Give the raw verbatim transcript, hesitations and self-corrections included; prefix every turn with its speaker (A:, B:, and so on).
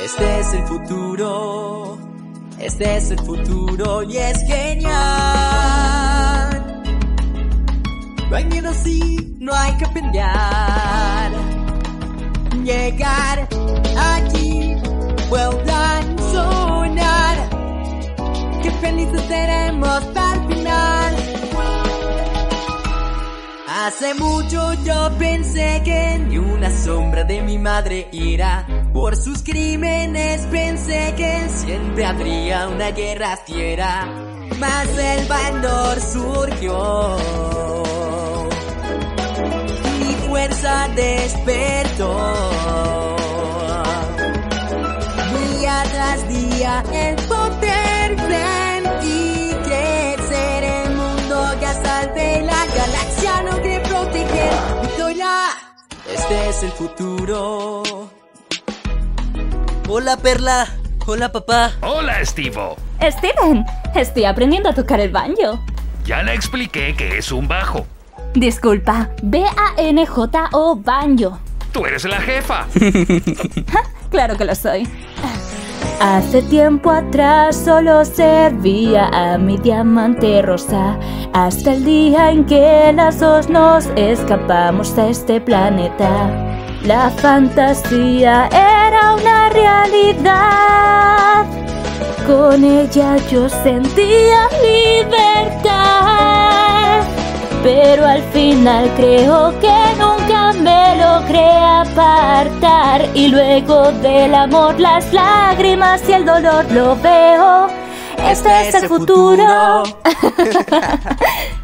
A: Este es el futuro, este es el futuro y es genial. No hay miedo si no hay que pelear. Llegar aquí, vuelvan a sonar. Qué felices seremos al final. Hace mucho yo pensé que ni una sombra de mi madre irá. Por sus crímenes pensé que siempre habría una guerra fiera. Mas el valor surgió, mi fuerza despertó. Día tras día el poder sentí crecer el mundo que hasta de la galaxia logré proteger. Victoria, este es el futuro.
B: Hola, Perla. Hola, papá.
C: Hola, Steve-O.
D: Steven, estoy aprendiendo a tocar el banjo.
C: Ya le expliqué que es un bajo.
D: Disculpa, B A N J O, banjo.
C: Tú eres la jefa.
D: Claro que lo soy. Hace tiempo atrás solo servía a mi diamante rosa, hasta el día en que las dos nos escapamos a este planeta. La fantasía era una realidad, con ella yo sentía libertad. Pero al final creo que nunca me logré apartar. Y luego del amor, las lágrimas y el dolor lo veo. Este, este es el futuro, futuro.